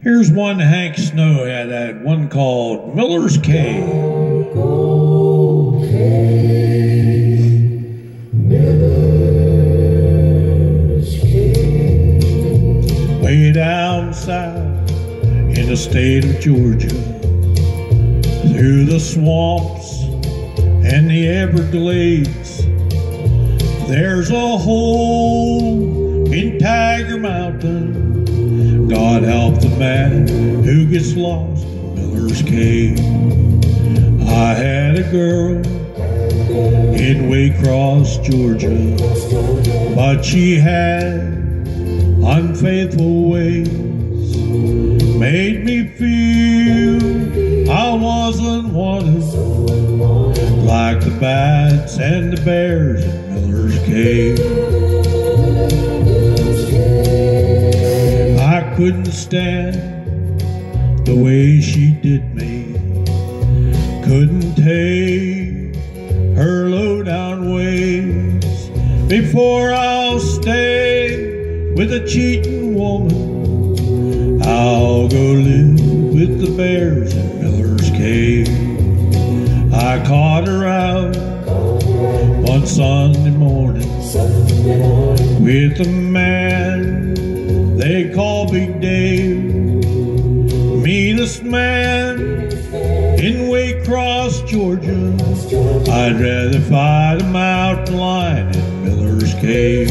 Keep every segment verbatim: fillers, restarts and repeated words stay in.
Here's one Hank Snow had, that one called Miller's Cave. Miller's Cave. Way down south in the state of Georgia, through the swamps and the Everglades, there's a hole in Tiger Mountain. God help the man who gets lost in Miller's Cave. I had a girl in Waycross, Georgia, but she had unfaithful ways. Made me feel I wasn't wanted, like the bats and the bears in Miller's Cave. I couldn't stand the way she did me, couldn't take her low-down ways. Before I'll stay with a cheating woman, I'll go live with the bears in Miller's Cave. I caught her out one Sunday morning with a man they call Big Dave, meanest man in Waycross, Georgia. I'd rather fight a mountain lion in Miller's Cave.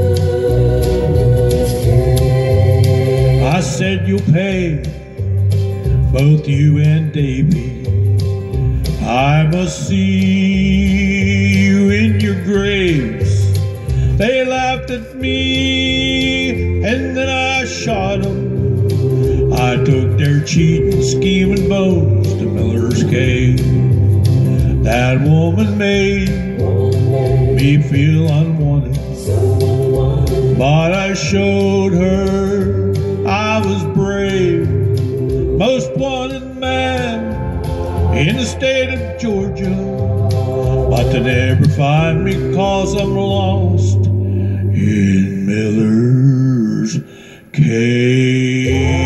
I said, you'll pay, both you and Davy. I must see you in your graves. They laughed at me, and then I shot them. I took their cheating, scheming bones to Miller's Cave. That woman made me feel unwanted, but I showed her I was brave. Most wanted man in the state of Georgia, but they never find me 'cause I'm lost in Miller's Cave.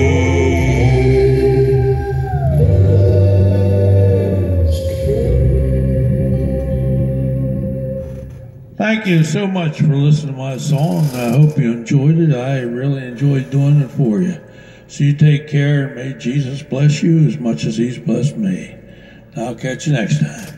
Thank you so much for listening to my song. I hope you enjoyed it. I really enjoyed doing it for you. So you take care, and may Jesus bless you as much as he's blessed me. I'll catch you next time.